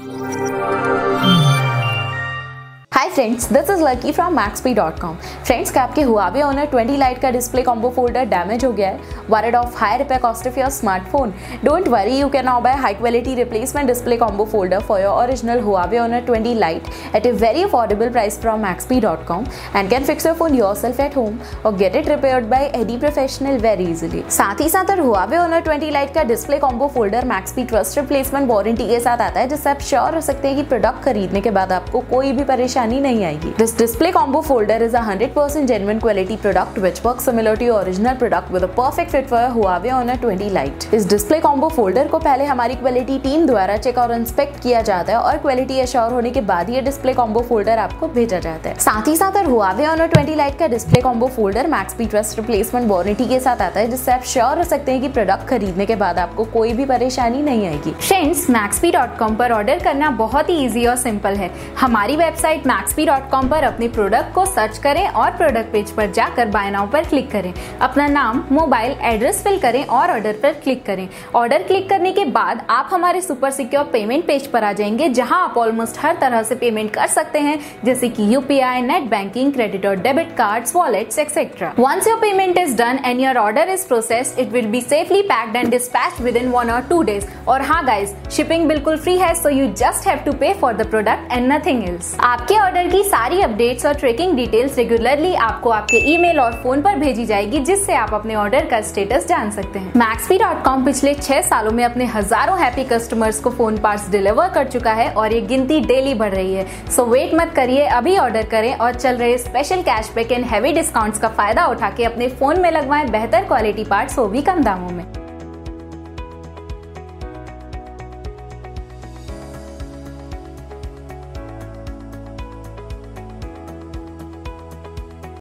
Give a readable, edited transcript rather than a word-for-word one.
Hi friends, this is Lucky from maxp.com। Friends, क्या आपके Huawei Honor 20 Lite का display combo folder damage हो गया है? Worried of high repair cost of your smartphone? Don't worry, you can now buy high quality replacement display combo folder for your original Huawei Honor 20 Lite at a very affordable price from maxp.com and can fix your phone yourself at home or get it repaired by any professional very easily। साथ ही साथ Huawei Honor 20 Lite का display combo folder maxp trust replacement warranty के साथ आता है, जिससे आप sure हो सकते हैं कि प्रोडक्ट खरीदने के बाद आपको कोई भी परेशानी नहीं आएगी। This display combo folder is a 100% genuine quality product which works similar to your original product with a perfect fit for your Huawei Honor 20 Lite। इस डिस्प्ले कॉम्बो फोल्डर को पहले हमारी क्वालिटी टीम द्वारा चेक और inspect किया जाता है और क्वालिटी एश्योर होने के बाद ये डिस्प्ले कॉम्बो फोल्डर आपको भेजा जाता है। साथ ही साथ Huawei Honor 20 Lite का display combo folder maxp trust replacement warranty के साथ आता है, जिससे आप श्योर हो सकते हैं कि प्रोडक्ट खरीदने के बाद आपको कोई भी परेशानी नहीं आएगी। फ्रेंड्स, maxp.com पर ऑर्डर करना बहुत ही इजी और सिंपल है। हमारी वेबसाइट maxp.com पर अपने प्रोडक्ट को सर्च करें और प्रोडक्ट पेज पर जाकर बाय नाउ पर क्लिक करें। अपना नाम, मोबाइल एड्रेस फिल करें और ऑर्डर पर क्लिक करें। ऑर्डर क्लिक करने के बाद आप हमारे सुपर सिक्योर पेमेंट पेज पर आ जाएंगे, जहां आप ऑलमोस्ट हर तरह से पेमेंट कर सकते हैं, जैसे कि UPI, नेट बैंकिंग, क्रेडिट और debit cards, wallets etcetera. Once your payment is done and your order is processed, it will be safely packed and dispatched within 1 or 2 days। और हाँ गाइज, शिपिंग बिल्कुल free है, so you just have to pay for the product and nothing else। आपके order की सारी updates और tracking details regularly आपको आपके ईमेल और फोन पर भेजी जाएगी, जिससे आप अपने ऑर्डर का स्टेटस जान सकते हैं। maxp.com पिछले 6 सालों में अपने हजारों हैप्पी कस्टमर्स को फोन पार्ट्स डिलीवर कर चुका है और ये गिनती डेली बढ़ रही है। सो वेट मत करिए, अभी ऑर्डर करें और चल रहे special cashback and heavy discounts का फायदा उठा के अपने फोन में लगवाएं बेहतर क्वालिटी पार्ट्स, वो भी कम दामों में।